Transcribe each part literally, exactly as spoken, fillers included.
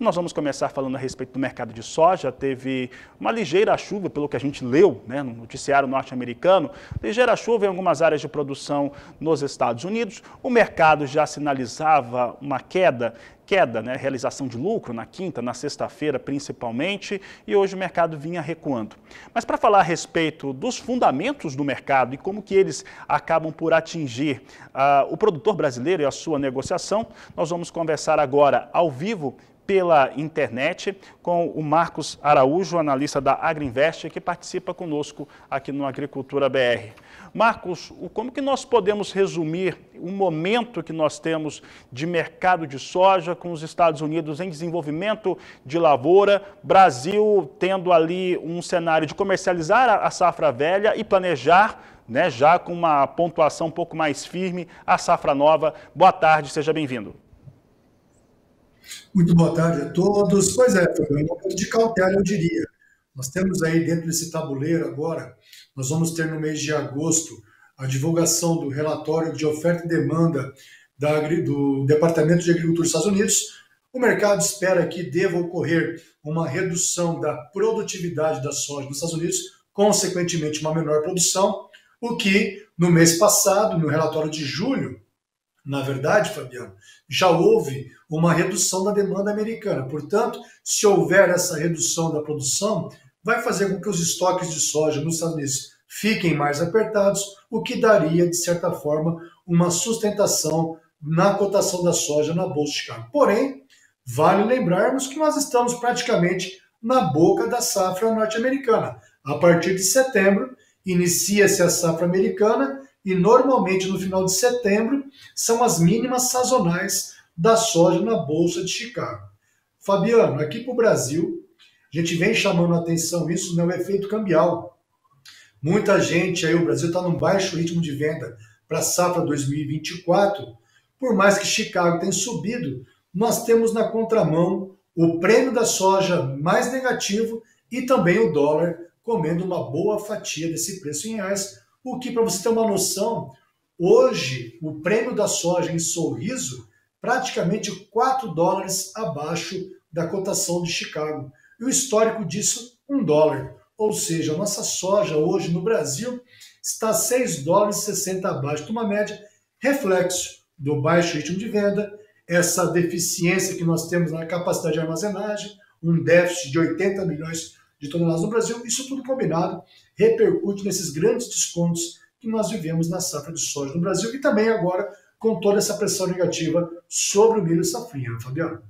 nós vamos começar falando a respeito do mercado de soja. Teve uma ligeira chuva, pelo que a gente leu, né, no noticiário norte-americano, ligeira chuva em algumas áreas de produção nos Estados Unidos. O mercado já sinalizava uma queda, queda, né, realização de lucro na quinta, na sexta-feira principalmente, e hoje o mercado vinha recuando. Mas para falar a respeito dos fundamentos do mercado e como que eles acabam por atingir uh, o produtor brasileiro e a sua negociação, nós vamos conversar agora ao vivo pela internet com o Marcos Araújo, analista da Agriinvest, que participa conosco aqui no Agricultura B R. Marcos, como que nós podemos resumir o momento que nós temos de mercado de soja com os Estados Unidos em desenvolvimento de lavoura, Brasil tendo ali um cenário de comercializar a safra velha e planejar, né, já com uma pontuação um pouco mais firme, a safra nova? Boa tarde, seja bem-vindo. Muito boa tarde a todos. Pois é, foi um momento de cautela, eu diria. Nós temos aí dentro desse tabuleiro agora, nós vamos ter no mês de agosto a divulgação do relatório de oferta e demanda da, do Departamento de Agricultura dos Estados Unidos. O mercado espera que deva ocorrer uma redução da produtividade da soja nos Estados Unidos, consequentemente uma menor produção, o que no mês passado, no relatório de julho, na verdade, Fabiano, já houve uma redução da demanda americana. Portanto, se houver essa redução da produção, vai fazer com que os estoques de soja nos Estados Unidos fiquem mais apertados, o que daria, de certa forma, uma sustentação na cotação da soja na Bolsa de Chicago. Porém, vale lembrarmos que nós estamos praticamente na boca da safra norte-americana. A partir de setembro, inicia-se a safra americana e, normalmente, no final de setembro, são as mínimas sazonais da soja na Bolsa de Chicago. Fabiano, aqui para o Brasil, a gente vem chamando a atenção, isso não é o efeito cambial. Muita gente aí, o Brasil está num baixo ritmo de venda para a safra dois mil e vinte e quatro. Por mais que Chicago tenha subido, nós temos na contramão o prêmio da soja mais negativo e também o dólar comendo uma boa fatia desse preço em reais. O que, para você ter uma noção, hoje o prêmio da soja em Sorriso praticamente quatro dólares abaixo da cotação de Chicago. E o histórico disso, um dólar. Ou seja, a nossa soja hoje no Brasil está seis dólares e sessenta abaixo de uma média, reflexo do baixo ritmo de venda, essa deficiência que nós temos na capacidade de armazenagem, um déficit de oitenta milhões de toneladas no Brasil. Isso tudo combinado repercute nesses grandes descontos que nós vivemos na safra de soja no Brasil e também agora com toda essa pressão negativa sobre o milho safrinha, Fabiano.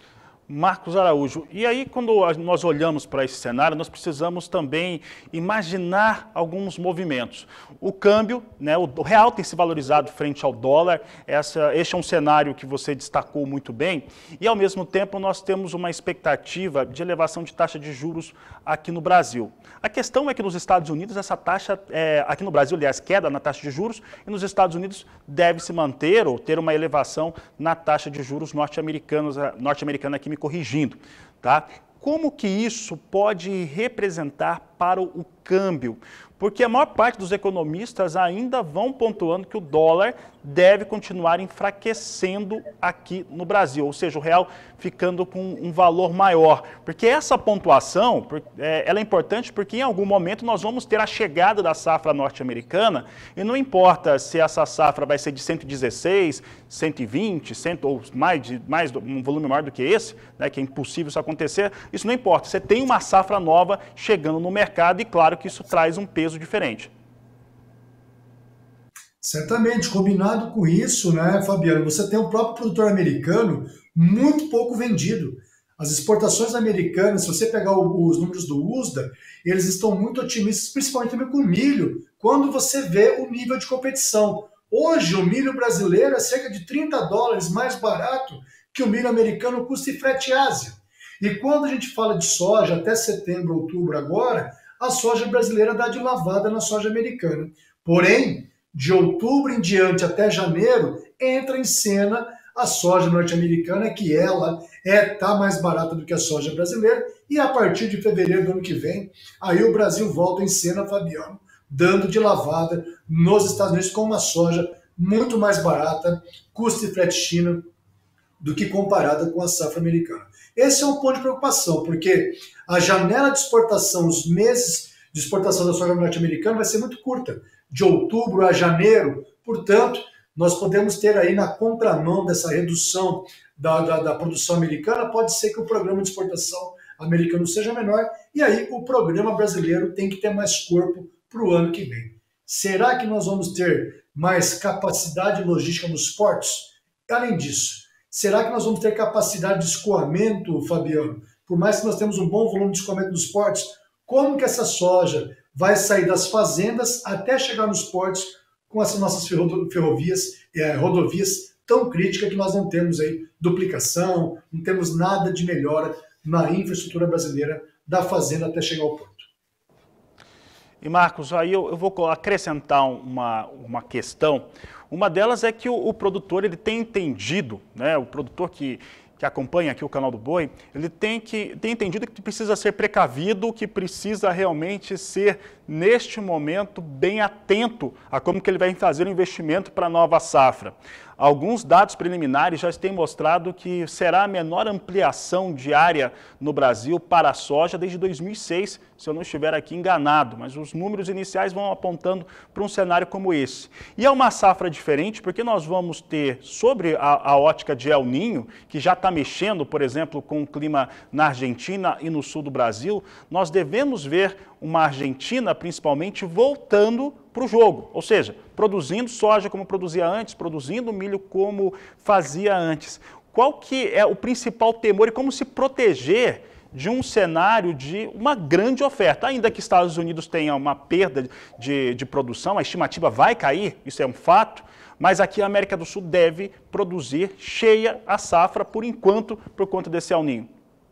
Marcos Araújo, e aí quando nós olhamos para esse cenário, nós precisamos também imaginar alguns movimentos. O câmbio, né, o real tem se valorizado frente ao dólar, essa, este é um cenário que você destacou muito bem, e ao mesmo tempo nós temos uma expectativa de elevação de taxa de juros aqui no Brasil. A questão é que nos Estados Unidos essa taxa, é, aqui no Brasil, aliás, queda na taxa de juros, e nos Estados Unidos deve se manter ou ter uma elevação na taxa de juros norte-americanos, norte-americana aqui me corrigindo, tá? Como que isso pode representar para o câmbio? Porque a maior parte dos economistas ainda vão pontuando que o dólar deve continuar enfraquecendo aqui no Brasil, ou seja, o real ficando com um valor maior. Porque essa pontuação, ela é importante porque em algum momento nós vamos ter a chegada da safra norte-americana e não importa se essa safra vai ser de cento e dezesseis, cento e vinte, cem, ou mais, de, mais um volume maior do que esse, né, que é impossível isso acontecer, isso não importa. Você tem uma safra nova chegando no mercado e claro que isso traz um peso diferente. Certamente, combinado com isso, né, Fabiano? Você tem o próprio produtor americano muito pouco vendido. As exportações americanas, se você pegar os números do U S D A, eles estão muito otimistas, principalmente também com o milho, quando você vê o nível de competição. Hoje, o milho brasileiro é cerca de trinta dólares mais barato que o milho americano custa em frete Ásia. E quando a gente fala de soja, até setembro, outubro agora, a soja brasileira dá de lavada na soja americana. Porém, de outubro em diante até janeiro, entra em cena a soja norte-americana, que ela é tá mais barata do que a soja brasileira, e a partir de fevereiro do ano que vem, aí o Brasil volta em cena, Fabiano, dando de lavada nos Estados Unidos com uma soja muito mais barata, custo de frete China, do que comparada com a safra americana. Esse é um ponto de preocupação, porque a janela de exportação, os meses de exportação da soja norte-americana vai ser muito curta, de outubro a janeiro. Portanto, nós podemos ter aí na contramão dessa redução da, da, da produção americana, pode ser que o programa de exportação americano seja menor, e aí o programa brasileiro tem que ter mais corpo para o ano que vem. Será que nós vamos ter mais capacidade logística nos portos? Além disso, será que nós vamos ter capacidade de escoamento, Fabiano? Por mais que nós temos um bom volume de escoamento nos portos, como que essa soja vai sair das fazendas até chegar nos portos com essas nossas ferrovias, eh, rodovias tão críticas que nós não temos aí duplicação, não temos nada de melhora na infraestrutura brasileira da fazenda até chegar ao porto. E Marcos, aí eu, eu vou acrescentar uma, uma questão. Uma delas é que o, o produtor ele tem entendido, né, o produtor que, que acompanha aqui o canal do Boi, ele tem, que, tem entendido que precisa ser precavido, que precisa realmente ser, neste momento, bem atento a como que ele vai fazer o investimento para a nova safra. Alguns dados preliminares já têm mostrado que será a menor ampliação de área no Brasil para a soja desde dois mil e seis, se eu não estiver aqui enganado, mas os números iniciais vão apontando para um cenário como esse. E é uma safra diferente porque nós vamos ter, sobre a, a ótica de El Niño, que já está mexendo, por exemplo, com o clima na Argentina e no sul do Brasil, nós devemos ver uma Argentina, principalmente, voltando para o jogo, ou seja, produzindo soja como produzia antes, produzindo milho como fazia antes. Qual que é o principal temor e como se proteger de um cenário de uma grande oferta? Ainda que Estados Unidos tenha uma perda de, de produção, a estimativa vai cair, isso é um fato, mas aqui a América do Sul deve produzir cheia a safra, por enquanto, por conta desse El Niño.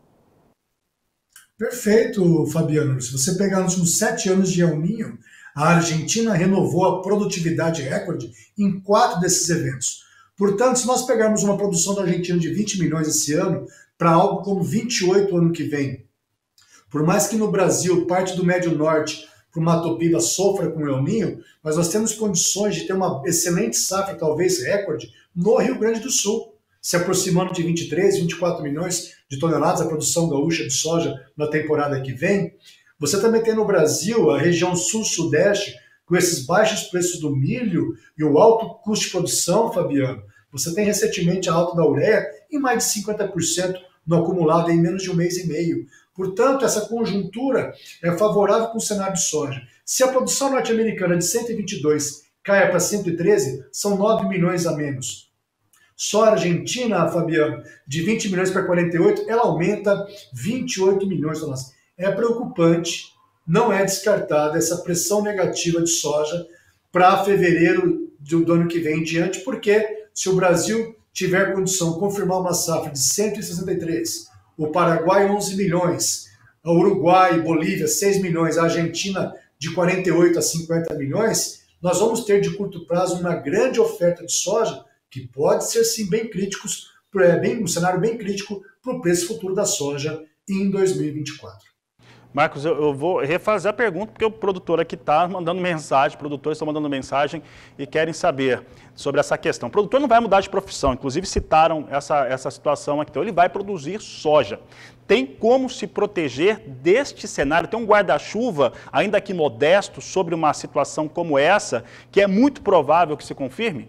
Perfeito, Fabiano. Se você pegar nos últimos sete anos de El Niño, a Argentina renovou a produtividade recorde em quatro desses eventos. Portanto, se nós pegarmos uma produção da Argentina de vinte milhões esse ano, para algo como vinte e oito ano que vem, por mais que no Brasil, parte do Médio Norte, para o Mato Piba, sofra com o El Niño, mas nós temos condições de ter uma excelente safra, talvez recorde, no Rio Grande do Sul, se aproximando de vinte e três, vinte e quatro milhões de toneladas a produção gaúcha de soja na temporada que vem. Você também tem no Brasil a região sul-sudeste, com esses baixos preços do milho e o alto custo de produção, Fabiano. Você tem recentemente a alta da ureia em mais de cinquenta por cento no acumulado em menos de um mês e meio. Portanto, essa conjuntura é favorável para o cenário de soja. Se a produção norte-americana de cento e vinte e dois caia para cento e treze, são nove milhões a menos. Só a Argentina, Fabiano, de vinte milhões para quarenta e oito, ela aumenta vinte e oito milhões de toneladas. É preocupante, não é descartada essa pressão negativa de soja para fevereiro do ano que vem em diante, porque se o Brasil tiver condição de confirmar uma safra de cento e sessenta e três, o Paraguai onze milhões, o Uruguai, Bolívia seis milhões, a Argentina de quarenta e oito a cinquenta milhões, nós vamos ter de curto prazo uma grande oferta de soja que pode ser sim bem críticos, bem, um cenário bem crítico para o preço futuro da soja em dois mil e vinte e quatro. Marcos, eu, eu vou refazer a pergunta, porque o produtor aqui está mandando mensagem, produtores estão mandando mensagem e querem saber sobre essa questão. O produtor não vai mudar de profissão, inclusive citaram essa, essa situação aqui, então ele vai produzir soja. Tem como se proteger deste cenário? Tem um guarda-chuva, ainda que modesto, sobre uma situação como essa, que é muito provável que se confirme?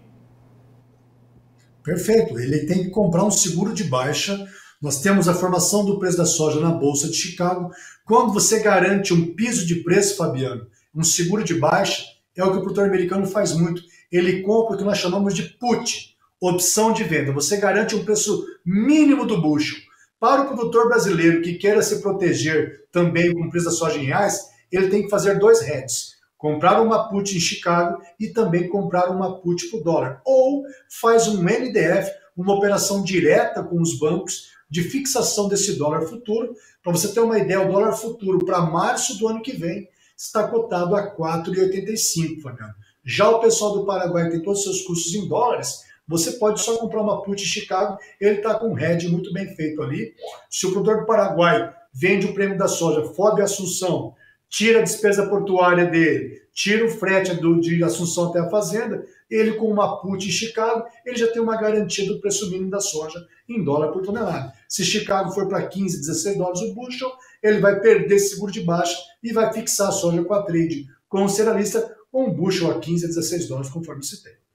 Perfeito, ele tem que comprar um seguro de baixa. Nós temos a formação do preço da soja na Bolsa de Chicago. Quando você garante um piso de preço, Fabiano, um seguro de baixa, é o que o produtor americano faz muito. Ele compra o que nós chamamos de put, opção de venda. Você garante um preço mínimo do bushel. Para o produtor brasileiro que queira se proteger também com o preço da soja em reais, ele tem que fazer dois hedges. Comprar uma put em Chicago e também comprar uma put para o dólar. Ou faz um N D F, uma operação direta com os bancos de fixação desse dólar futuro. Para você ter uma ideia, o dólar futuro para março do ano que vem está cotado a quatro reais e oitenta e cinco centavos, Fabiano. Já o pessoal do Paraguai tem todos os seus custos em dólares, você pode só comprar uma put em Chicago, ele está com um hedge muito bem feito ali. Se o produtor do Paraguai vende o prêmio da soja, F O B Assunção, tira a despesa portuária dele, tira o frete do, de Assunção até a fazenda, ele com uma put em Chicago, ele já tem uma garantia do preço mínimo da soja em dólar por tonelada. Se Chicago for para quinze, dezesseis dólares o bushel, ele vai perder esse seguro de baixa e vai fixar a soja com a trade com o cerealista com um bushel a quinze, dezesseis dólares, conforme citei.